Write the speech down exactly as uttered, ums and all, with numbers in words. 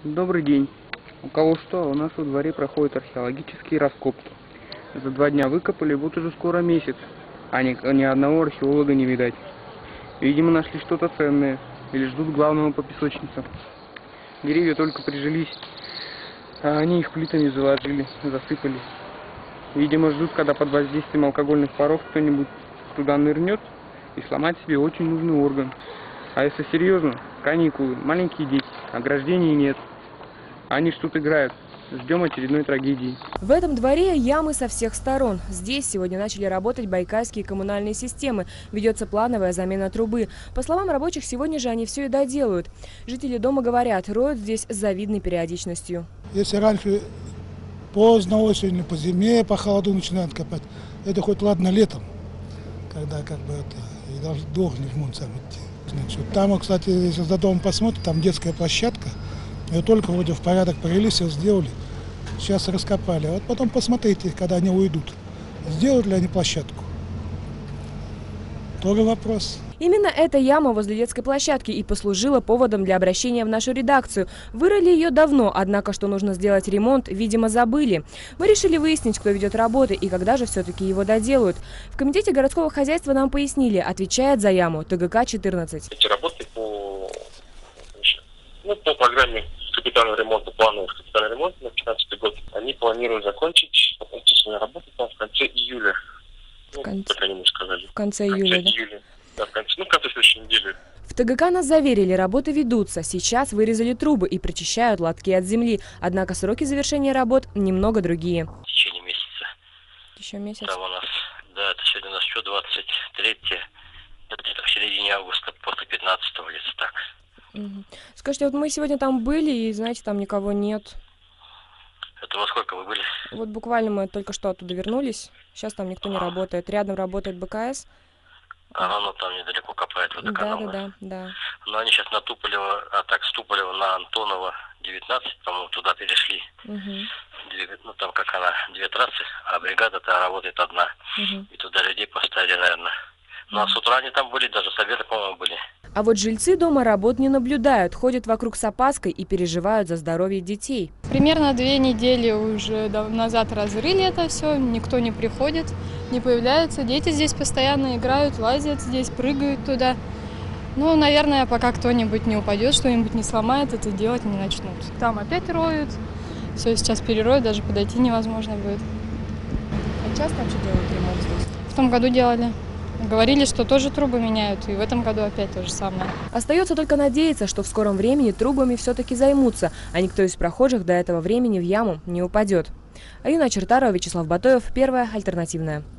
Добрый день. У кого что, у нас во дворе проходят археологические раскопки. За два дня выкопали, вот уже скоро месяц, а ни, ни одного археолога не видать. Видимо, нашли что-то ценное или ждут главного по песочнице. Деревья только прижились, а они их плитами заложили, засыпали. Видимо, ждут, когда под воздействием алкогольных паров кто-нибудь туда нырнет и сломать себе очень нужный орган. А если серьезно, каникулы, маленькие дети, ограждений нет. Они ж тут играют. Ждем очередной трагедии. В этом дворе ямы со всех сторон. Здесь сегодня начали работать байкальские коммунальные системы. Ведется плановая замена трубы. По словам рабочих, сегодня же они все и доделают. Жители дома говорят, роют здесь с завидной периодичностью. Если раньше поздно осенью, по зиме, по холоду начинают копать, это хоть ладно летом, когда как бы это, и даже должен ремонт сам идти. Значит, там, кстати, если за домом посмотрите, там детская площадка. Ее только вроде в порядок привели, все сделали. Сейчас раскопали. А вот потом посмотрите, когда они уйдут, сделают ли они площадку. Тоже вопрос. Именно эта яма возле детской площадки и послужила поводом для обращения в нашу редакцию. Вырыли ее давно, однако, что нужно сделать ремонт, видимо, забыли. Мы решили выяснить, кто ведет работы и когда же все-таки его доделают. В комитете городского хозяйства нам пояснили, отвечает за яму ТГК четырнадцать. Эти работы по, ну, по программе капитального ремонта, планового капитального ремонта на пятнадцатый год, они планируют закончить эти свои работы там, в конце июля. В конце, ну, как они мне сказали. В конце в конце июля, да? июля. Да, в конце, ну, в конце следующей недели. В ТГК нас заверили, работы ведутся. Сейчас вырезали трубы и прочищают лотки от земли. Однако сроки завершения работ немного другие. В течение месяца. Еще месяц. Там у нас, да, это сегодня у нас что, двадцать третье, где-то в середине августа, после пятнадцатого, где-то так. Угу. Скажите, вот мы сегодня там были, и, знаете, там никого нет. Это во сколько вы были? Вот буквально мы только что оттуда вернулись. Сейчас там никто не работает. Рядом работает БКС. Ага, ну там недалеко копает водоканал. Да, да, да, да. Но они сейчас на Туполева, а так с Туполева на Антонова девятнадцать, по-моему, туда перешли. Угу. Две, ну там как она, две трассы, а бригада-то работает одна. Угу. И туда людей поставили, наверное. Ну а с утра они там были, даже с обеда, по-моему, были. А вот жильцы дома работ не наблюдают, ходят вокруг с опаской и переживают за здоровье детей. Примерно две недели уже назад разрыли это все, никто не приходит, не появляется. Дети здесь постоянно играют, лазят здесь, прыгают туда. Ну, наверное, пока кто-нибудь не упадет, что-нибудь не сломает, это делать не начнут. Там опять роют, все сейчас перероют, даже подойти невозможно будет. А часто вообще делают ремонт здесь? В том году делали. Говорили, что тоже трубы меняют, и в этом году опять то же самое. Остается только надеяться, что в скором времени трубами все-таки займутся, а никто из прохожих до этого времени в яму не упадет. Аюна Чертарова, Вячеслав Батоев, Первая альтернативная.